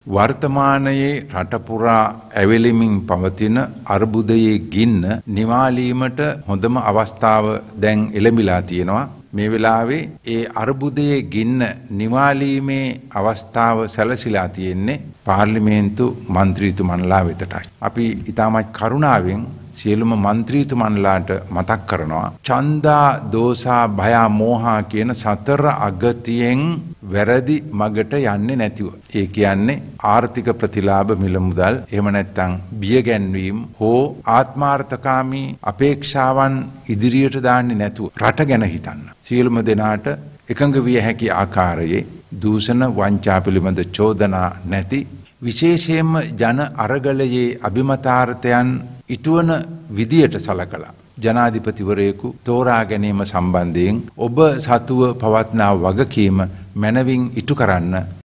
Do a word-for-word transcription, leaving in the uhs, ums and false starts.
වර්තමානයේ රට පුරා ඇවිලෙමින් පවතින අර්බුදයේ ගින්න නිවාලීමට හොඳම අවස්ථාව දැන් එළඹිලා තියෙනවා. මේ වෙලාවේ ඒ අර්බුදයේ ගින්න නිවාලීමේ අවස්ථාව සැලසිලා තියෙන්නේ පාර්ලිමේන්තු මන්ත්‍රීතුමන්ලා වෙතටයි. අපි ඊටමත් කරුණාවෙන් සියලුම මන්ත්‍රීතුමන්ලාට මතක් කරනවා ඡන්දා දෝසා භය මෝහා කියන සතර අගතියෙන් වැරදි මගට යන්නේ නැතිව. ඒ කියන්නේ ආර්ථික ප්‍රතිලාභ මිල මුදල් එහෙම නැත්නම් බිය ගැන්වීම හෝ ආත්මාර්ථකාමී අපේක්ෂාවන් ඉදිරියට දාන්නේ නැතුව රට ගැන හිතන්න. සියලුම දෙනාට එකඟ විය හැකි ආකාරයේ දූෂණ වංචා පිළිබඳ චෝදනා නැති විශේෂයෙන්ම ජන අරගලයේ අභිමතාර්ථයන් ඉටුවන විදියට සලකලා ජනාධිපතිවරයෙකු තෝරා ගැනීම සම්බන්ධයෙන් ඔබ සතුව පවත්නා වගකීම මනවින් ඉටු කරන්න